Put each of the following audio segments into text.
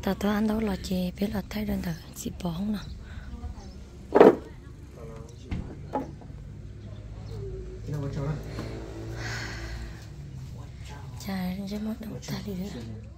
tao tôi ăn đâu là chị biết là thay đơn tờ chị bỏ không nào chả rất mất đâu ta đi nữa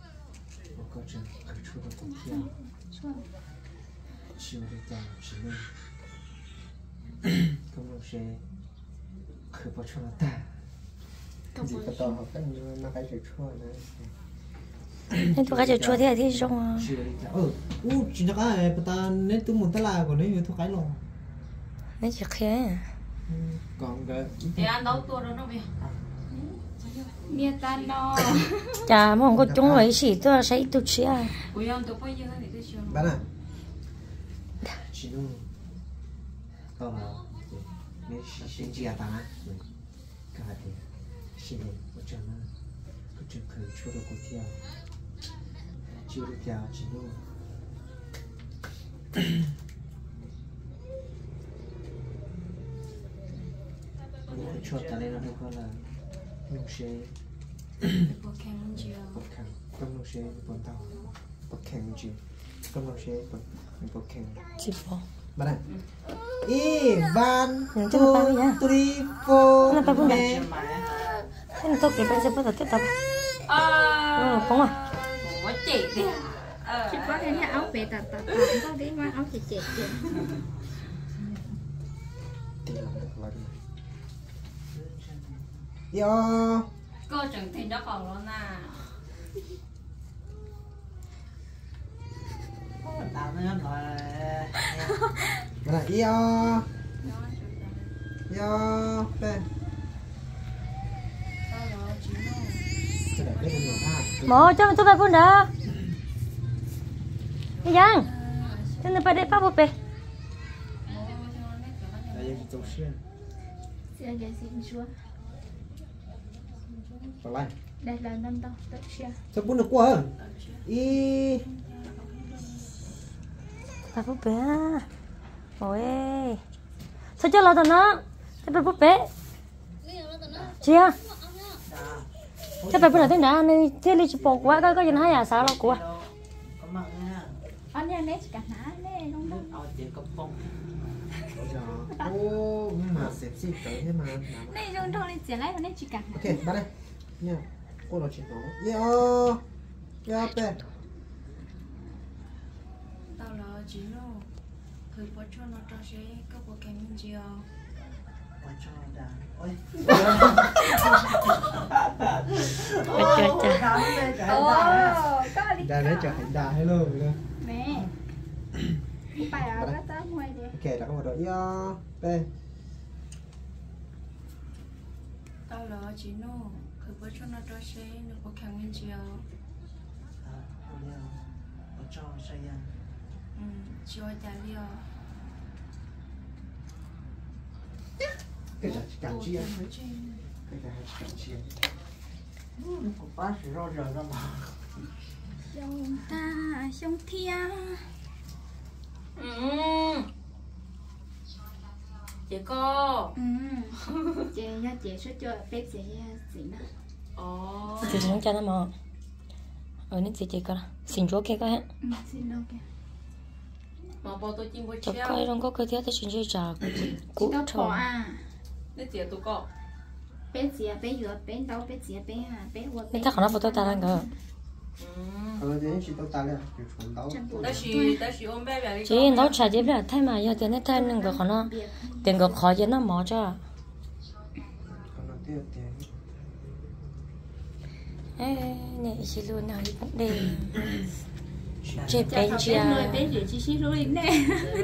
nên tôi cái chua thế thì trong chỉ là cái ta nên tôi muốn ta là còn nếu tôi cái lò nên chỉ khé còn cái để ăn đâu tua đâu nó bây giờ tan no chả mà không có chúng ấy chỉ tôi sẽ ít tôi chia bây giờ tôi phải giờ thì tôi chưa bạn à chỉ nó tao là nên xin chia ta cái này xin một trăm nó cứ chừng khởi chua được của theo chưa được theo chỉ nó chua ta lên nó có là nông xe bột kèm chiều bột kèm công nông xe bột tàu bột kèm chiều công nông xe bột kèm chỉ bỏ bạn ạ y van two three four thế nên tôi kể bây giờ bắt đầu tiếp tục không à quá chị đi chị có cái áo về tạt có cái má áo chị kìa yo cô chẳng thấy nó còn luôn à bạn ạ yo đây mỏ cho tôi phải phun đã đi giang cho nên phải để bao bột bể xin cái xin chúa lại đây là năm tao tất chia cho bún được qua y phải bột bể ôi sao cho lo tao nó phải bột bể chia cái phải bữa nào thế nào này thế đi chụp quá có gì hay à sao lo của anh em nét cả ná nè không đâu ô nhưng mà xếp xếp tới thế mà này dùng thôi này chỉ lấy mà nét chỉ cả ok bắt đây nha cô nói chuyện đó yo yo pe tao là chỉ nó khởi bột cho nó cho xe các bột kèm chiều đã lấy cho hành đà hello nữa nè bài ở cái táo ngoài đi ok đã có một đội yo pe tao là chỉ nó khởi bột cho nó cho xe nó bột kèm chiều chiều ta liều cái là cảm chi cái là cảm chi của bác sẽ rồi ra mà sông ta sông thia chị cô chị nha chị sẽ cho bé chị nè chị không cho nó mà ở nên chị coi xin chúa kia coi xin đâu kìa mà bao tôi chim bột cho treo coi không có coi thiếu tôi xin chơi trò cũ thọ à để tiệt tụi cô bé chị bé vừa bé đâu bé chị bé qua nên ta còn nó tôi ta đang ngờ đến chỉ tao ta lên chuẩn đấu ta chỉ ôm bé bé đi chị nấu trà chế là thay mà giờ tiền nó thay nên còn nó tiền còn khó cho nó mỏ cho nè chị luôn nào cũng đi chế bên chia bé rửa chị rồi nè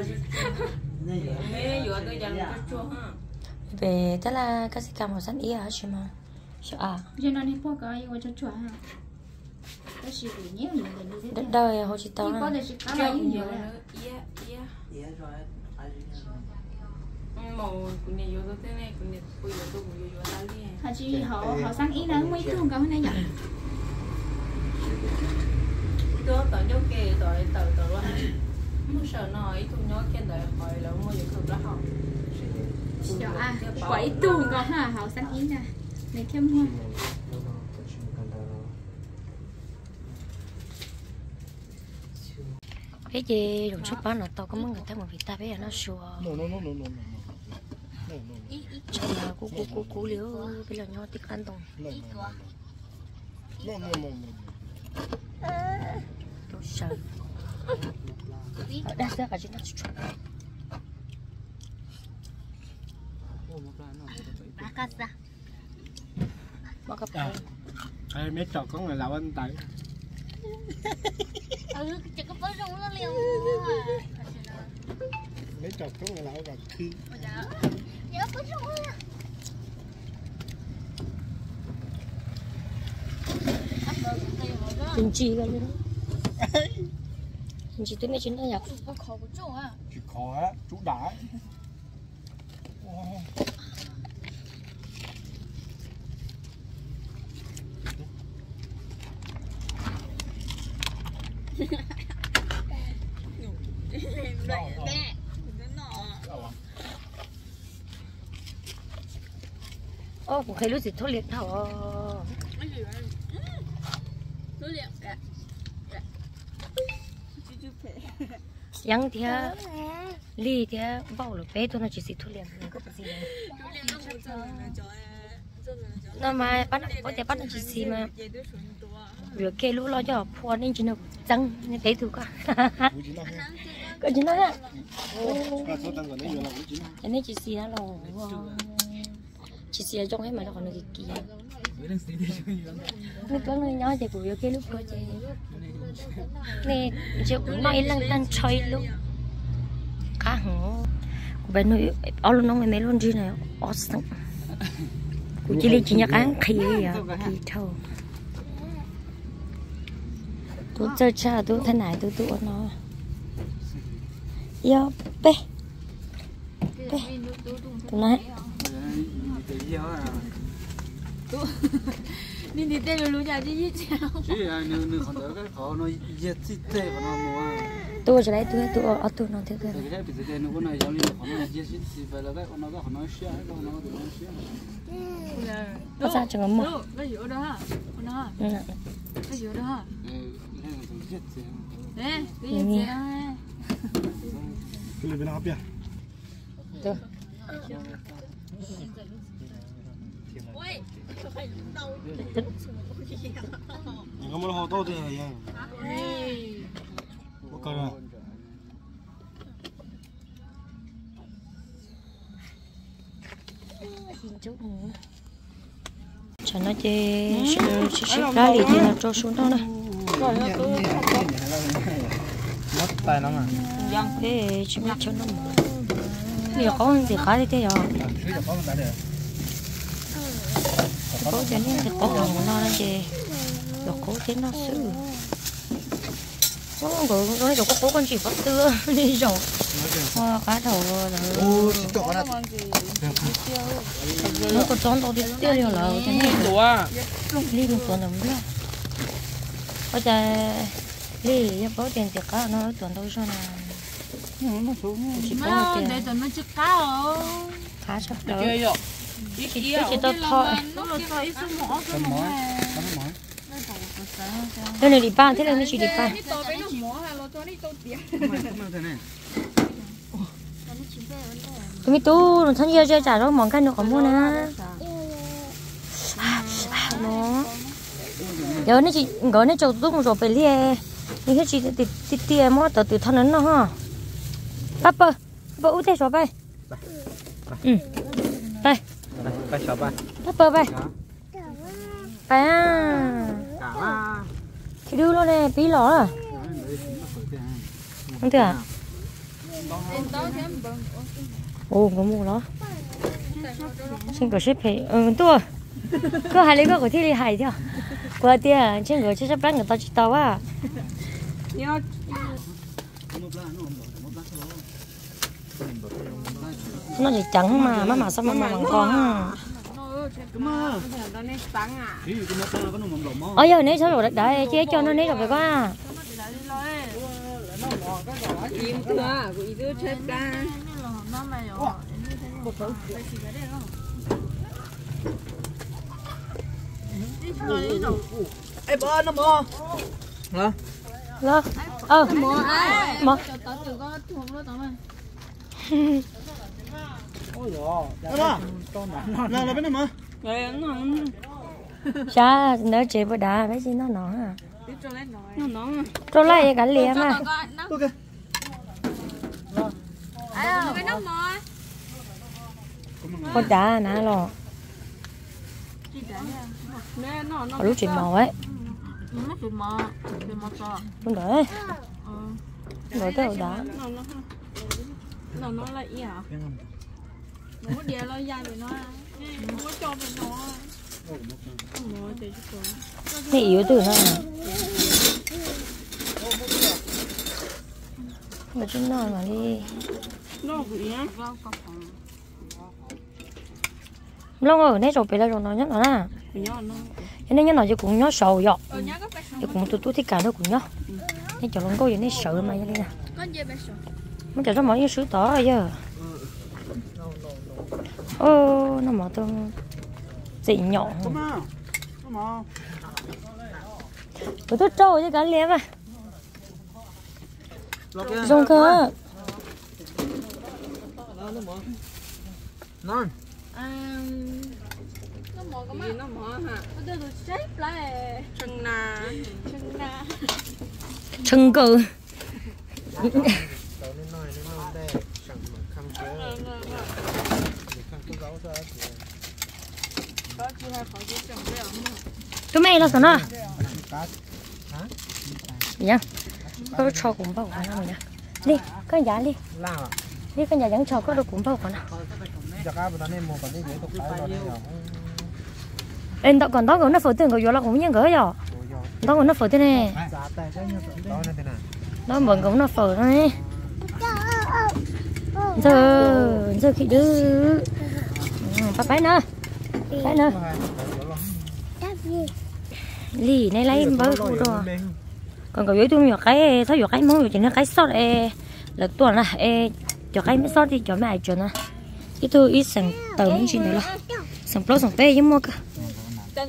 mẹ vừa tôi dặn tôi chua ha về tức là các sĩ cảm của sẵn ý hả chứ mà sợ à cho nên đi qua cái cho chua ha đó là đủ nhiều người đất đời hồ chí tao có được sự cá là nhiều nữa màu của nhà vô tôi thế này của nhà bây giờ tôi cũng vô ra đi họ chỉ họ sang ý là mấy thương cái này nhỉ tôi tao vô kề tao tao luôn không sợ nói tôi nhớ cái đời hỏi là mua được không đó học sợ à quậy tuồng có hả họ sang ý nè để thêm hoa Cái gì dùng chút bán là tao có món người ta mà vì ta bây giờ nó sủa cho là cú liếu bây giờ nhau tích ăn tông tôi sợ đã ra cả chuyện nó chua mà các bạn ai mấy trò con là lão anh tại chỉ có bớt rung nó liền mấy trò con là lão gặp khi nhớ bớt rung Tình chi cái luôn tình chi tôi mấy chuyện đó nhỉ chỉ khó á chú đá ô cũng thấy lúc gì thôi liệt thảo yang thia li thia bao là bé tôi nó chỉ xịt thôi liệt mình có cái gì nó mà bắt có thể bắt nó chỉ xịt mà việc kia lúc lo cho phù nên chỉ nó trắng nên tế thử cả cái gì đó á cái này chỉ xịt nó lòng chỉ xịt trong ấy mà nó còn cái kia nó có người nhỏ thì cũng việc kia lúc coi chơi nè chiều cũng nói lăng tăng chơi lúc cá hổ bên nuôi ở luôn nó mấy luôn gì này ở sông cũng chỉ lấy chỉ nhắc ăn khi à khi thâu tôi chơi cha tôi thế này tôi nó yêu bé bé tôi nói nên đi tê luôn nhà đi gì chào chứ nếu còn đỡ cái khó nó giết chết tê và nó mua tôi sẽ lấy tôi ở tôi nó thế thôi cái bây giờ nó có này giáo liên khó nó giết chết phải là cái nó có nó xia nó có nó xia nó ra chẳng có một cái gì đó hả cái gì đó hả đấy cái gì đó cái bên nào bia được 이거 뭐라 하도 돼 야. 뭐가라. cho nó chơi ra thì nó cho xuống đó này mất tay nó mà thế chỉ biết cho nó bây giờ có gì khá thế rồi có cho nên có lòng nó chơi rồi cố thế nó xử nó rồi có con chỉ bắt tưa đi rồi cá đầu rồi nó có trốn đâu đi tiêu rồi là cho nên đi một tuần đồng nữa bây giờ đi có tiền thì cá nó tuần đâu cho nào chỉ có tiền để tụi nó chích cá rồi cá sắp tới chỉ tôi thôi đây này đi ba thế này nó chỉ đi ba tụi mình tu nó thân yêu chơi trả đó món cái nó có mua nè nó giờ nó chỉ gọi nó trâu tung rồi phải lia nhưng cái chỉ tiệt mua từ thân nó ha papa út thế rồi bay đây Bay sao bay? papa bay bay à thì đưa nó này tí lỏ à không thể à ồ có mua nó trên cửa xếp phải tua cứ hai lấy cái của thi đi hải theo qua tiền trên cửa xếp bán người ta chỉ tao à nó chỉ trắng mà sao mà bằng con ở giờ nấy số rồi đợi chế cho nó nấy rồi phải qua Ê bơ nó mua. Hả? lo Mò. Ôi giời, là bên này mà. Sao nếu chị bữa đã mấy gì nó à. Nó Trâu lại cả liền mà. Ok. Cái nó mò. Con đá nè lo. Ở lúc chị mò ấy. nó bị mò to. Đúng rồi. Rồi tới đá. Nó lại ý hả? Nó có đĩa lo dài với nó. Nó có cho với nó. Nó chơi chút thôi. Này yếu từ nó. Mà chúng nó mà đi. Nó bị á. Lâu rồi nãy rồi bị là rồi nó nhất nó nè. Cho nên nó cũng nhớ sầu dọ. Thì cũng tôi thích cả nó cũng nhớ. Nên cho nó có gì nên sợ mà vậy nè. Nó cho nó mỏ như sữa tỏ rồi giờ. Ô nó mỏ tôi dị nhọn. Tôi trâu với cả liếm à. Dùng cơ. Non. Nó mò cái gì nó mò hả? Nó đưa được shape lại. Chân na. Chân cơ. Tao nên nói đây chẳng mà khăm chế. Tụi mày là sao nó? Dạ. Có cho cũng bao quả nào nhỉ? Đi, con giá đi. Đi con nhà dẫn cho có được cũng bao quả nào. Em đó còn đó còn nó phở tiền của nó cũng như gỡ rồi. Đó còn nó phở tiền này. Đó vẫn cũng nó phở này. Giờ khi đưa. Phải nữa. Phải nữa. Lì này lấy bơ phụ rồi. Còn có dưới tôi nhiều cái thấy nhiều cái món chỉ nó cái sót là tuần là cho cái sót đi cho mẹ cho nó ít thôi ít sẵn tờ muốn chuyện đó là sẵn pro sẵn pe với mua cơ Thì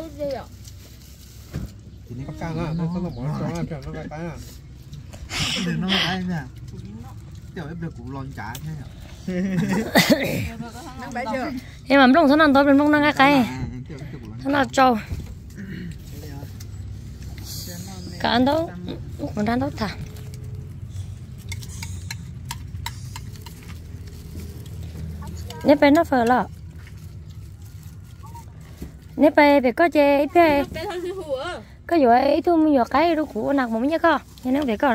nó có căng á, nó có một món cho nó cái à. Đừng nói ai nè. Tiểu em được cũng lon trả thế nhỉ. em mà lông nó to bên lông nó cái nó trâu cả ăn đâu còn đang đâu thả nếp bên nó phở lợ nếp bên về có chè ít pe có vụ ấy thu mua cái đồ cũ nặng một nhá co nên nó về co nè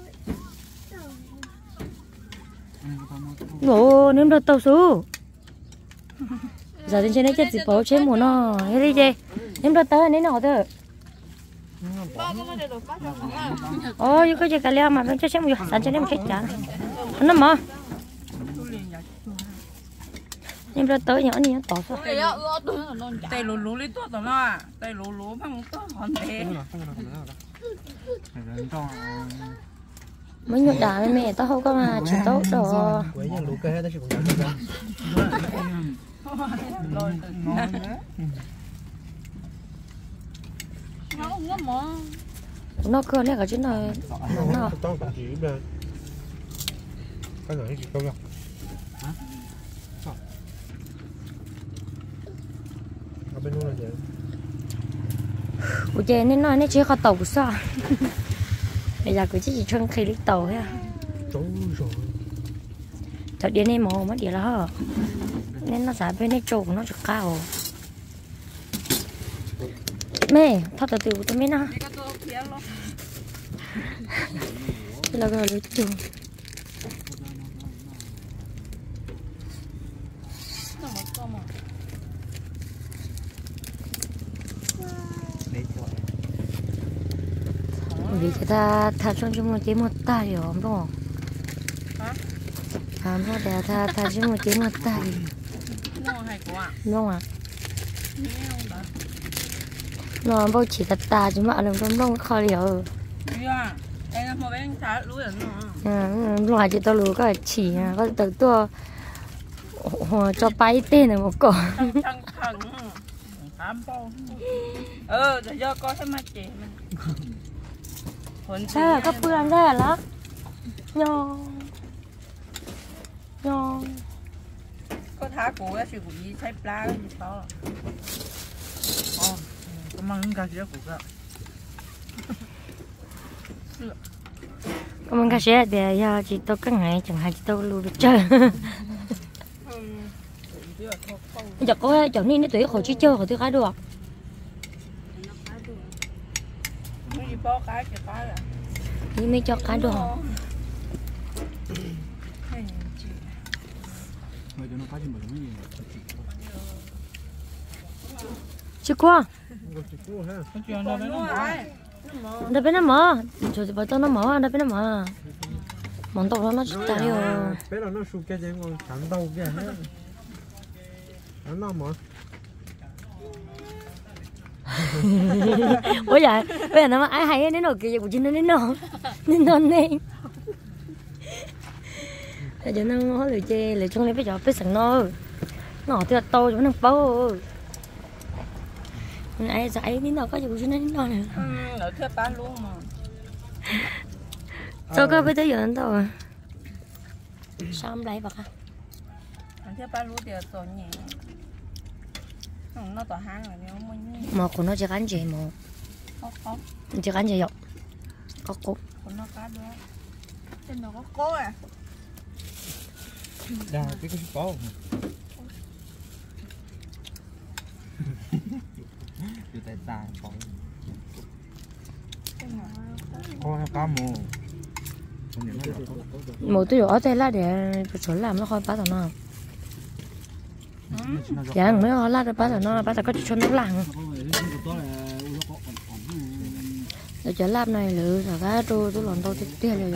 bộ nếm được tàu su giờ trên đây chết gì bỏ chế mùa nó cái đi chê nếm được tớ nên nó thôi ôi có gì cả leo mà nó chết xem mùa sẵn cho nên chết chán nó mà em ra tới nhỏ này nó tỏ sao tay lú lấy tốt rồi nó tay lú mà không tốt còn thế mấy nhột đá với mẹ tao không có mà chỉ tốt đồ với nhà lú cây tao chỉ cũng nói nó cơ này cả chứ này nó cái này gì không đâu ở bênนู้là gì ủa chị nên nói nên chỉ có tàu sao bây giờ cứ chỉ chân khi đi tàu thôi à thật điện này mồ mất điện là hả nên nó giải bên này trộn nó rất cao mẹ thật từ tôi mới nói là gọi là trộn vì ta cho chúng một chế một tay hiểu không đúng không? Không phải ta chúng một chế một tay. Đúng à? Nó bao chỉ ta chứ mà làm không khó hiểu. Lúc chị tao lúa có chỉ có từ tua cho bay tên này một cổ. Để cho coi thấy mà chị Sao có bữa ăn ra là nhon nhon có thả cổ cái sự của gì thấy pla cái gì đó có mang cái gì của cái cảm ơn các chị để giờ chị tôi các ngày chẳng hạn chị tôi lưu được chơi giờ có chỗ này nó tuổi khỏi chỉ chơi khỏi thứ cái được cái gì bó cái chỉ cái à đi mới cho cái được chưa qua đây bên nó mở rồi thì bảo tôi nó mở đây bên nó mở món tàu nó chả đi rồi bé là nó sụp cái gì ngon thẳng đầu kia hết nó mở ôi dạ bây giờ nó ai hay đến nồi kia của chị nó đến non này bây giờ nó hỏi lời chê lời trong này bây giờ biết sẵn nó thì là to cho nó bao ai dạy đến nó có gì của chị nó đến non này ở thế bán luôn mà sao có bây giờ nó đâu sao em lấy bạc à ở thế bán luôn thì tổ nhẹ nó tỏ hang rồi nếu mình mà của nó chỉ gắn gì mà có chỉ gắn gì vậy có cốt của nó cá nữa trên nó có cố à đà cái có từ tại tài có cá mù một tôi ở đây là để chỗ làm nó khỏi bắt tao nó dạ mấy họ la được bắt tao có cho nó lặng để chỗ làm này lựa là cá tôi làm tôi tiếc rồi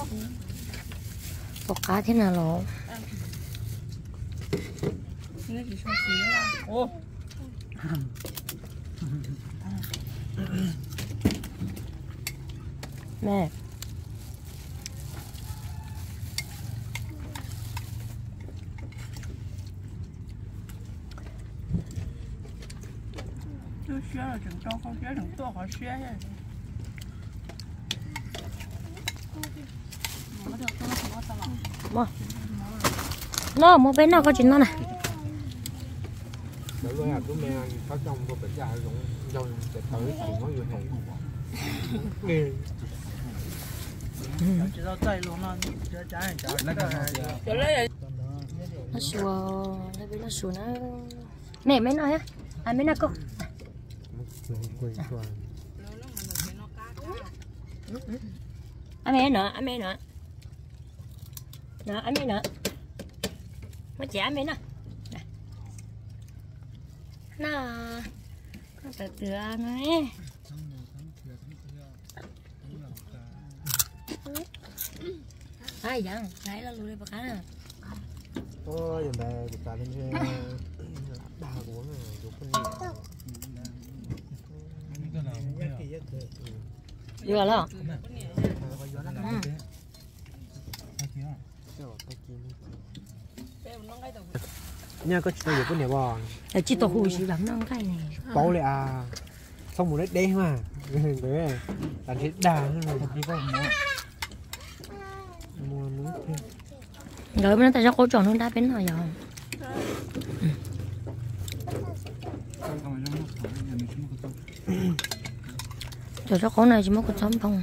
bọc cá thế nào lộ mẹ 就学了整招好学整多好学呀 nó một bên nào có chuyện nó này để rồi tụi mẹ có trong có bệnh già rồi sẽ tới thì nói như này nghe chỉ tao tay luôn nó trái nó sùa nó bên nó sùa nó mẹ mấy nói á anh mấy nói cô anh mẹ nữa anh mẹ nữa anh mẹ nữa nó trẻ anh mẹ nữa nó từ từ này ai vậy cái là lùi bạc cá ôi giờ đây chúng ta lên đa của này của con vừa lo nha có chuyện gì của nhà bò chỉ tổ hùi chỉ lắm nó cái này bao lại à xong một đấy mà đấy làm thế đà hơn rồi đi vào mua nước thêm rồi bên ta cho cô chọn nó đá bên nào rồi rồi cho cô này chỉ mất có chấm không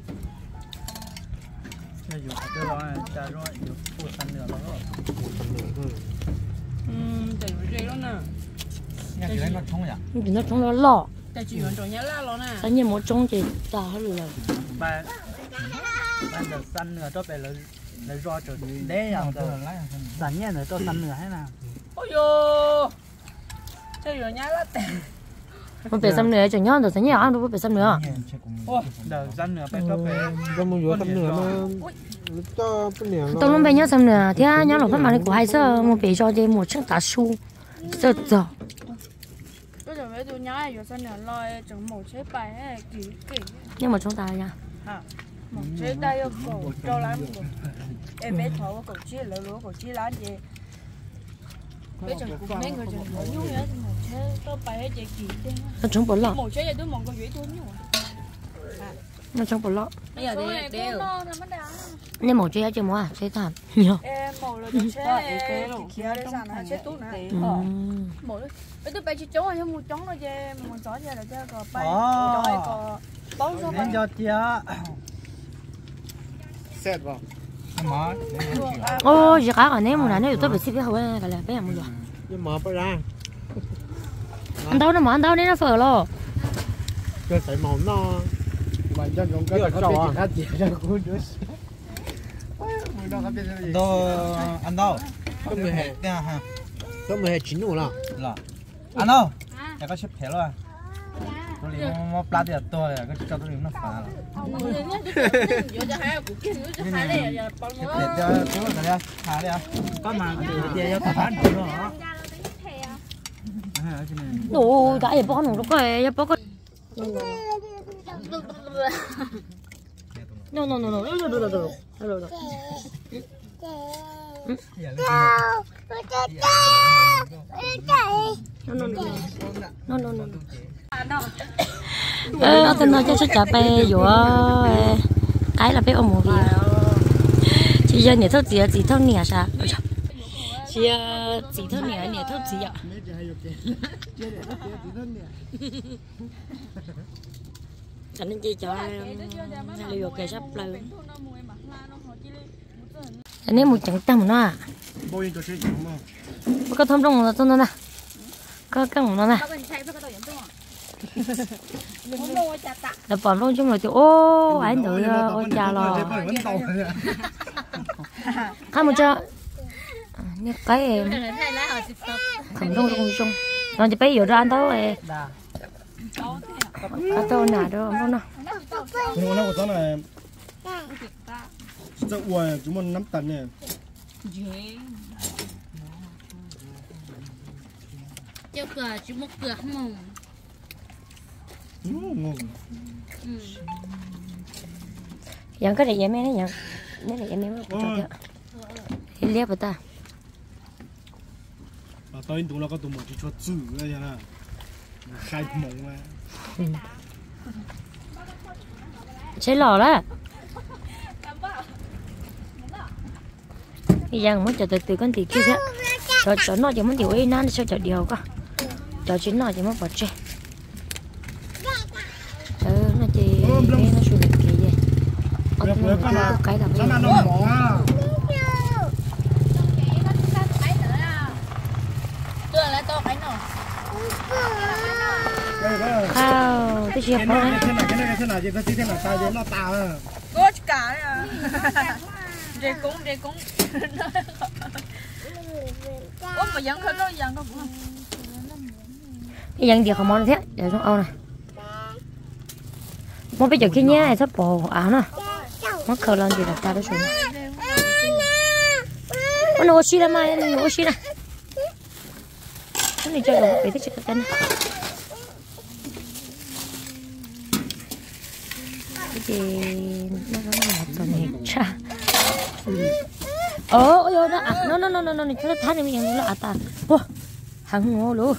nó trong nó lọ tại chỉ muốn trồng nhá la nó nè tất nhiên một trong thì ta hết rồi ba giờ xanh nữa cho phải là do trở đế à sản nhiên rồi cho xanh nữa hay nào ôi yo chơi rồi nhá la tè một bể xăm nữa chẳng nhớ được thấy nhiều ăn đâu bể xăm nữa đời xanh nữa phải cho phải cho mua dừa xăm nữa mà cho cái này tôi luôn bể nhớ xăm nữa thì nhớ là phát mà của hai sơ một bể cho đi một chiếc tà su giờ bây giờ với tôi nhá rồi xanh nữa loi trồng một chế bài hay kỳ nhưng mà chúng ta nha một chế tay yêu cầu cho lắm em bé thầu cầu chia lỡ lúa cầu chia lá gì bây giờ mấy người chừng mỗi nhú nhá một chế có bài hay chạy kỳ thế nó chúng bốn lọ một chế vậy tôi mong có dễ tôi nhú nó trong bộ lọ bây giờ thì đều nên mổ chơi chưa mua à chơi thảm nhiều em mổ rồi chơi kia để sao nó chơi tốt nữa mổ bây giờ bây giờ chống hay mua chống rồi chứ mua gió giờ là chơi có bay rồi có bóng số nên cho tia Xét vào. ô giờ cá ở đây mua này tôi bị xếp cái hậu ấy cái là bé mua rồi Nhưng mà phải ra. ăn đâu nó mà ăn đâu nên nó phở lo Cái sợi màu nó bạn cho con cái trò à. đồ ăn đâu Có 12. nè ha Có 12 chín rồi là. là ăn đâu nhà có xếp thế rồi tôi liền mua plát thì tôi cái cho tôi liền nó phá rồi xếp thế cho tôi cái này phá đi à có mà tiền cho phá được rồi ồ đã vậy bó nó cái bó cái no no no no no no no no no no no no no tôi nói cho trả về rồi cái là bé ôm một gì chị giờ nhảy thốt gì chị thốt nhảy sao chị thốt nhảy thốt gì ạ cho nên chị cho liều cái sắp lên cho nên một chẳng tâm nó à có thông trong là trong nè có cái nó nè là bỏ luôn trong rồi thì ô anh đợi ô cha lo hai một cha như cái em không đông không chung còn chỉ bây giờ ra ăn đâu em có tô nào đâu không nào Nhưng mà nó có này 진짜 우아해. 주문 남다네. cho cửa chỉ một cửa không ngon. Yang cái này em ấy nhỉ? Cái này em ấy có cho thì liệp vào ta. Mà tôi đúng là có tụi mình chỉ cho chữ đây nè. Khai mộng mà. Chế lò đó. Bây giờ muốn chờ từ con tí kia đó. Cho nó chỉ muốn điều ấy nan sao cho điều cơ. Cho chính nó chỉ muốn bỏ chơi. Nó chỉ nó xuống được cái gì. Cái là nó mỏ. Wow, cái gì vậy? Thế nào chị có tí thế nào sao nó tao à. có cả đây đây cũng có mà vẫn không có vẫn không cái dân gì không món thế để xuống ô này muốn bây giờ cái nhá này sắp bò áo nè mất khờ lên gì là ta đó xuống nó oxy là mai nó oxy nè cái này chơi đồ bị thích cái tên cái gì nó là tuần này cha ôi ôi nó nó thắt đi mình nó ta wow hàng ngô luôn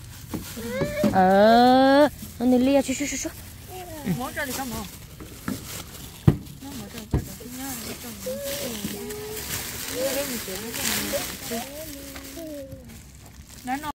nó đi lia chú món ra thì có món nó